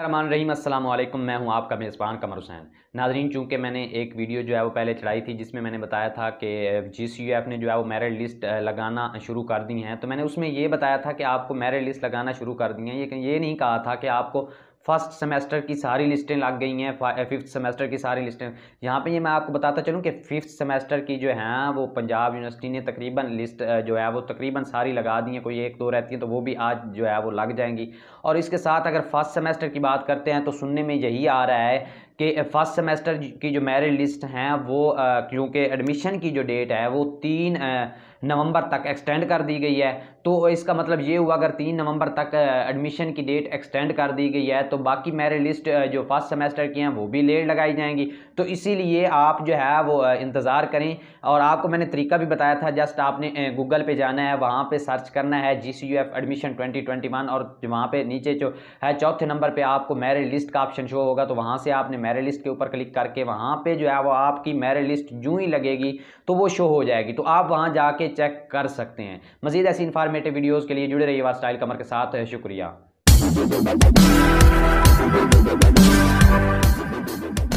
रहमान रहीम अस्सलाम वालेकुम। मैं हूं आपका मेज़बान कमर हुसैन। नाज़रीन, चूँकि मैंने एक वीडियो जो है वो पहले चलाई थी जिसमें मैंने बताया था कि GCUF ने जो है वो मेरिट लिस्ट लगाना शुरू कर दी हैं, तो मैंने उसमें ये बताया था कि आपको मेरिट लिस्ट लगाना शुरू कर दी हैं। ये नहीं कहा था कि आपको फर्स्ट सेमेस्टर की सारी लिस्टें लग गई हैं, फिफ्थ सेमेस्टर की सारी लिस्टें। यहाँ पे ये मैं आपको बताता चलूँ कि फिफ्थ सेमेस्टर की जो है वो पंजाब यूनिवर्सिटी ने तकरीबन लिस्ट जो है वो तकरीबन सारी लगा दी हैं। कोई एक दो रहती हैं तो वो भी आज जो है वो लग जाएंगी। और इसके साथ अगर फर्स्ट सेमेस्टर की बात करते हैं तो सुनने में यही आ रहा है कि फर्स्ट सेमेस्टर की जो मेरिट लिस्ट हैं वो क्योंकि एडमिशन की जो डेट है वो 3 नवंबर तक एक्सटेंड कर दी गई है। तो इसका मतलब ये हुआ अगर 3 नवंबर तक एडमिशन की डेट एक्सटेंड कर दी गई है तो बाकी मेरिट लिस्ट जो फर्स्ट सेमेस्टर की हैं वो भी लेट लगाई जाएंगी। तो इसीलिए आप जो है वो इंतज़ार करें। और आपको मैंने तरीका भी बताया था, जस्ट आपने गूगल पे जाना है, वहाँ पे सर्च करना है GCUF एडमिशन 2021 और वहाँ पे नीचे जो है चौथे नंबर पे आपको मेरिट लिस्ट का ऑप्शन शो होगा। तो वहाँ से आपने मेरिट लिस्ट के ऊपर क्लिक करके वहाँ पे जो है वो आपकी मेरिट लिस्ट यूँ ही लगेगी तो वो शो हो जाएगी। तो आप वहाँ जाके चेक कर सकते हैं। मज़ीद ऐसी इन्फॉर्मेटिव वीडियोज़ के लिए जुड़े रहिए स्टाइल कमर के साथ। शुक्रिया।